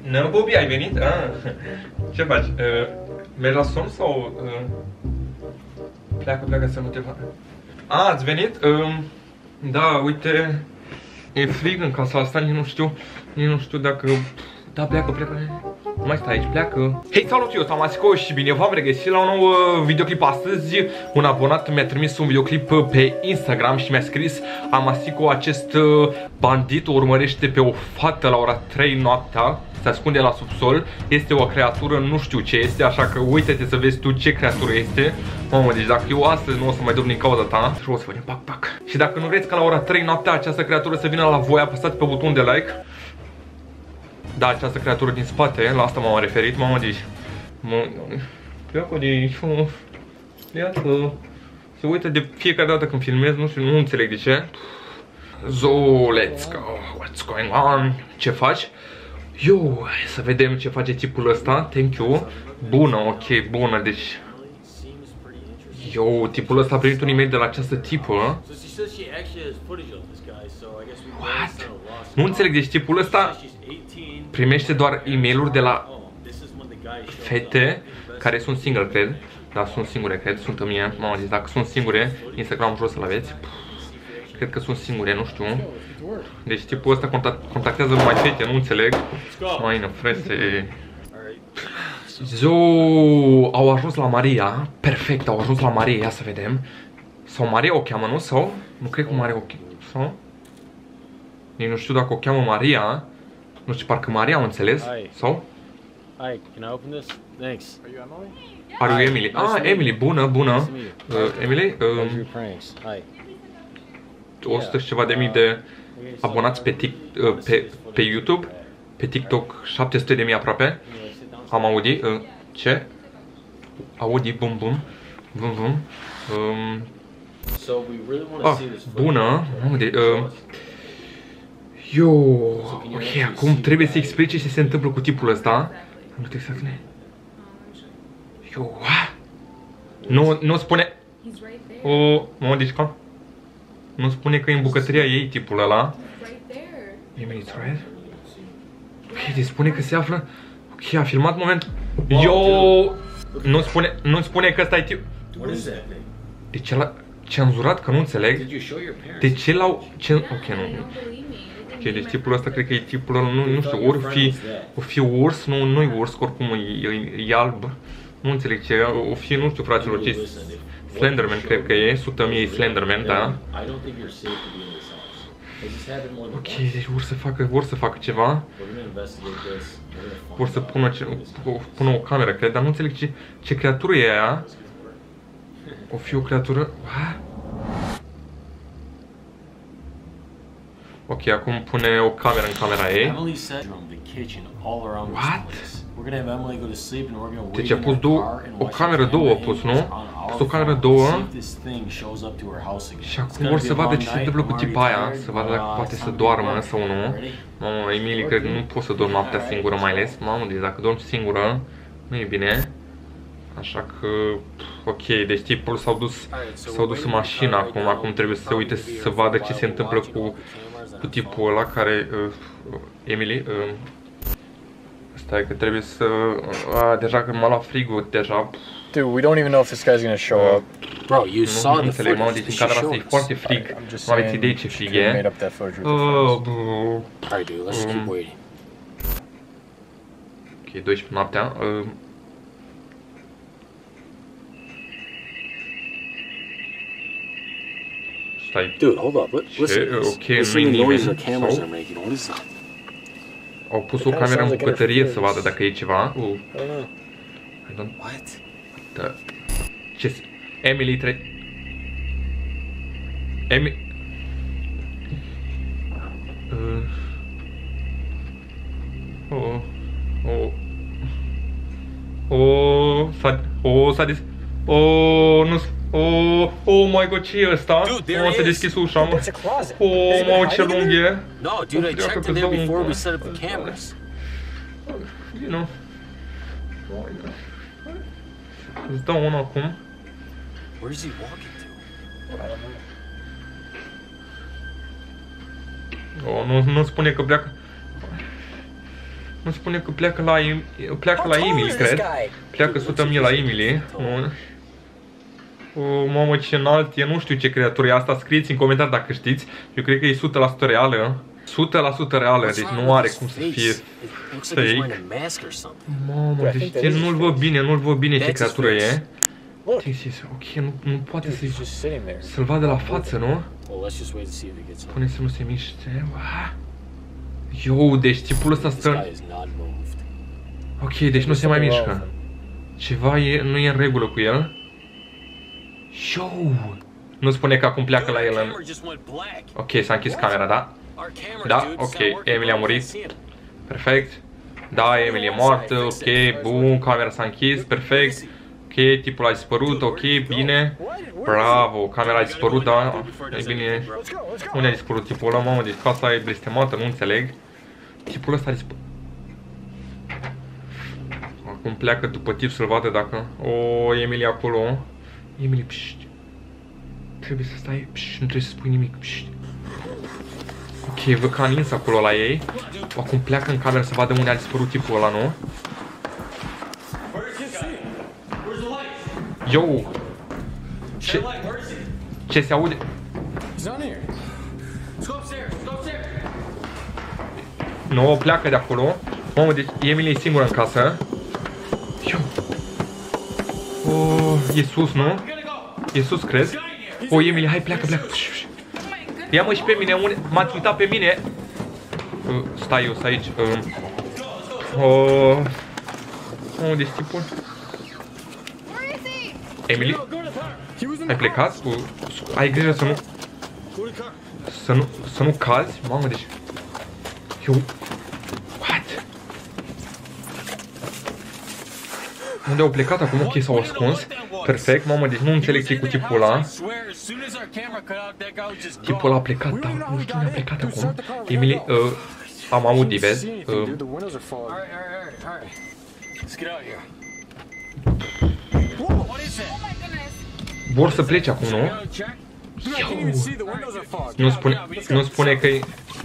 Nu, Bobby, ai venit? Ce faci? Mergi la somn sau... Pleacă să nu te facă. Ați venit? Da, uite... E frig în casa asta, nici nu știu dacă... Da, pleacă. Nu mai stai aici, pleacă. Hei, salut, eu sunt Masico și bine v-am regăsit la un nou videoclip astăzi. Un abonat mi-a trimis un videoclip pe Instagram și mi-a scris: Amasico, acest bandit o urmărește pe o fată la ora 3 noaptea. Se ascunde la subsol. Este o creatură, nu știu ce este, așa că uite-te să vezi tu ce creatură este. Mamă, deci dacă eu astăzi nu o să mai dorm din cauza ta, o să vedem, pac. Și dacă nu vreți ca la ora 3 noaptea această creatură să vină la voi, apăsați pe butonul de like. Da, această creatură din spate, la asta m-am referit, mamă, deci... Pleacă de aici, pleacă. Se uită de fiecare dată când filmez, nu știu, nu înțeleg de ce. So, let's go, what's going on? Ce faci? Eu, să vedem ce face tipul ăsta, thank you. Bună, ok, bună, deci... Eu, tipul ăsta a primit un e-mail de la această tipă. What? Nu înțeleg, deci tipul ăsta primește doar e-mail-uri de la fete care sunt single, cred. Da, sunt singure, cred, sunt în mie. Mamă, deci dacă sunt singure, Instagram jos să-l aveți. Cred că sunt singure, nu știu. Deci tipul ăsta contactează numai fete, nu înțeleg. Mai frese. Zo, au ajuns la Maria. Perfect, au ajuns la Maria, ia să vedem. Sau Maria o cheamă, nu? Sau? Nu cred că Maria o cheamă. Sau? Nici nu știu dacă o cheamă Maria. Nu știu, parcă Maria, am înțeles. Sau? Hi, can I open this? Thanks. Are you Emily? Ah, Emily, bună. Emily? 100 și ceva de mii de abonați pe YouTube. Pe TikTok 700 de mii aproape. Am Audi. Ce? Audi, bum. Bună. Ok, acum trebuie să explice ce se întâmplă cu tipul ăsta. Nu te exact. Nu spune. Mă, deci cam. Nu spune că e în bucătăria ei tipul ăla. Ok, deci spune că se află. Ok, a filmat moment. Nu spune că ăsta e tip. De ce l-a cenzurat? Că nu înțeleg. De ce l-au ok, nu. Ok, deci tipul ăsta cred că e tipul ăla, nu știu, o fi urs, nu-i urs, oricum e alb. Nu înțeleg ce, o fi, nu știu, fraților, ce Slenderman cred că e, 100.000 e Slenderman, da. Ok, deci vor să facă ceva. Vor să pună o cameră, cred, dar nu înțeleg ce creatură e aia. O fi o creatură... Ok, acum pune o cameră în camera ei. What? Deci a pus o cameră, două a pus, nu? A pus o cameră, două. Și acum vor să vadă ce se întâmplă cu tipa aia. Să vadă dacă poate să doarmă sau nu. Mamă, Emily, cred că nu pot să dorm noaptea singură mai ales. Mamă, deci dacă dorm singură, nu e bine. Așa că... Ok, deci tipul s-au dus în mașină acum. Acum trebuie să se uite să vadă ce se întâmplă cu tipul ăla care... Emily... Stai că trebuie să... deja că m-a luat frigul, deja... Dude, we don't even know if this guy's gonna show up. Bro, you saw the footage. Mamă, deci în camera asta e foarte frig. Nu aveți idei ce frig e. Alright, dude, let's keep waiting. Ok, 12 noaptea. Stai. Dude, hold up. Ok, nu-i nimeni. Sau? Au pus o cameră în bucătărie să vadă dacă e ceva. What? Ce? Emily Oh my god, ce e ăsta? Nu să deschis ușa, mă. Mă, ce lung e. No, dude, I checked in there before we set up the cameras. You know. Îți dau unul acum. Where is he walking to? Nu spune că pleacă. Nu spune că pleacă la Emily, cred. Pleacă 100.000 la Emily. O, mamă, ce înalt e, nu știu ce creatură e asta. Scrieți în comentarii dacă știți. Eu cred că e 100% reală. 100% reală, deci nu are cum să fie fake. Mamă, deci nu-l văd bine, nu-l văd bine ce creatură e. Ok, nu poate să-l vadă la față, nu? Pune să nu se miște. Yo, deci tipul ăsta stă... Ok, deci nu se mai mișcă. Ceva nu e în regulă cu el. Yo! Nu spune că acum pleacă la el în... Ok, s-a închis camera, da? Da, ok, Emily a murit. Perfect. Da, Emily e moartă, ok, bun, camera s-a închis, perfect. Ok, tipul a dispărut, ok, bine. Bravo, camera a dispărut, da. E bine. Unde a dispărut tipul ăla, mamă, deci casa e blestemată, nu înțeleg. Tipul ăsta a dispărut. Acum pleacă după tip să-l vadă dacă... O, Emily acolo. Emily, pșt. Trebuie să stai, pșt, nu trebuie să spui nimic, pșt. Ok, văd că a nins acolo la ei. Acum pleacă în cameră să vadă unde a dispărut tipul ăla, nu? Yo! Ce se aude? Nu, pleacă de acolo. Mamă, deci Emily e singură în casă. Yo! Oh, e sus, nu? E sus, cred. O, Emily, hai, pleacă. Ia-mă și pe mine, m-ați uitat pe mine. Stai eu, stai aici. Unde-s tipul? Emily? Ai plecat? Ai grijă să nu cazi? Mamă, deci... Eu... What? Unde au plecat acum? Ok, s-au ascuns. Perfect, mamă, deci nu înțeleg ce cu tipul ăla. Tipul ăla a plecat, dar nu știu unde a plecat acum. Emily, am auzit, vezi? Vor să plece acum, nu? Nu spune că e...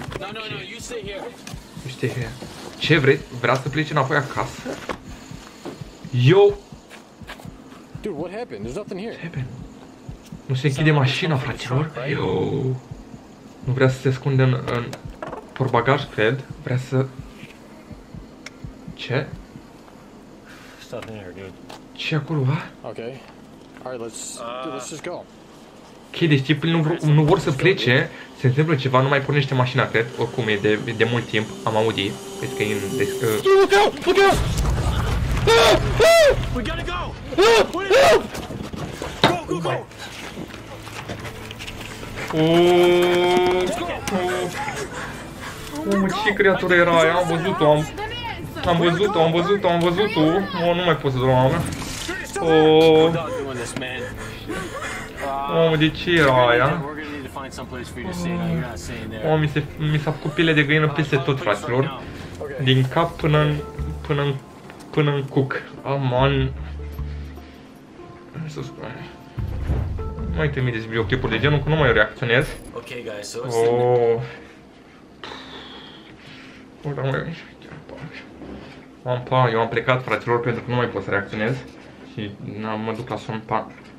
Ce vrei? Vrea să plece înapoi acasă? Yo! Dude, what happened? There's nothing here. Nu se închide mașina, fraților. Yo! Nu vrea să se ascunde în portbagaj, cred. Vrea să... Ce? Ce acolo, va? Okay. Alright, let's just go. Ok, deci tipul nu vor să plece. Se întâmplă ceva, nu mai pornește mașina, cred. Oricum e de mult timp. Am auzit. Vezi că e în... Look out! Look out! We gotta go! Go, go, go! Ce creatură era aia? Am văzut-o. Nu mai pot să dorm. De ce era aia? Mi s-a făcut piele de găină peste tot, fraților. Din cap până în cuc. Aman. Să spun. Nu mai trimiteți videoclipuri de genul, că nu mai reacționez. Eu am plecat, fraților, pentru că nu mai pot să reacționez. Și mă duc la somn, pa.